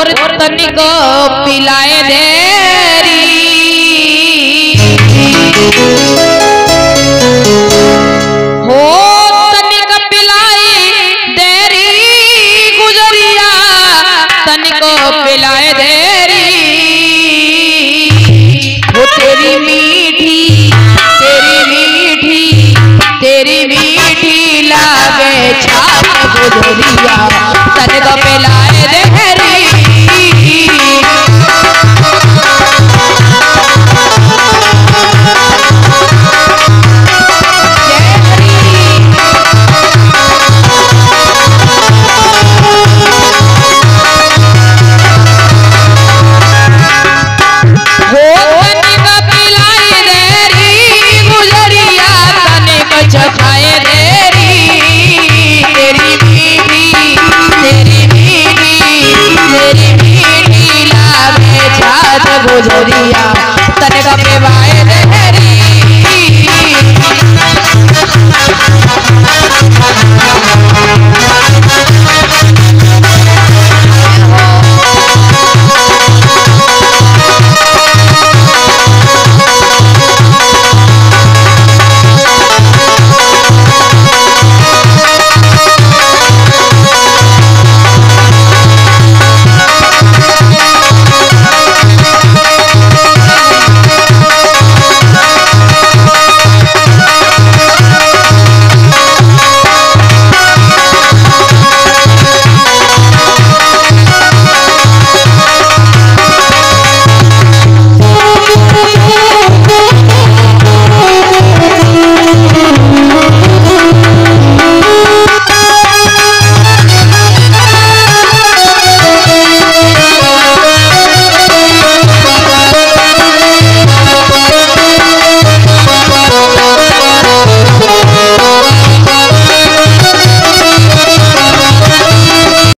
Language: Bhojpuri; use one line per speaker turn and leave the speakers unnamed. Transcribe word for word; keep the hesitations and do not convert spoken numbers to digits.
और तनिको पिलाए देरी हो तनिक पिलाए देरी गुजरिया तनिको पिलाए देरी वो तेरी मीठी तेरी मीठी तेरी मीठी लागे छाप गुजरिया तनिको पिलाए दे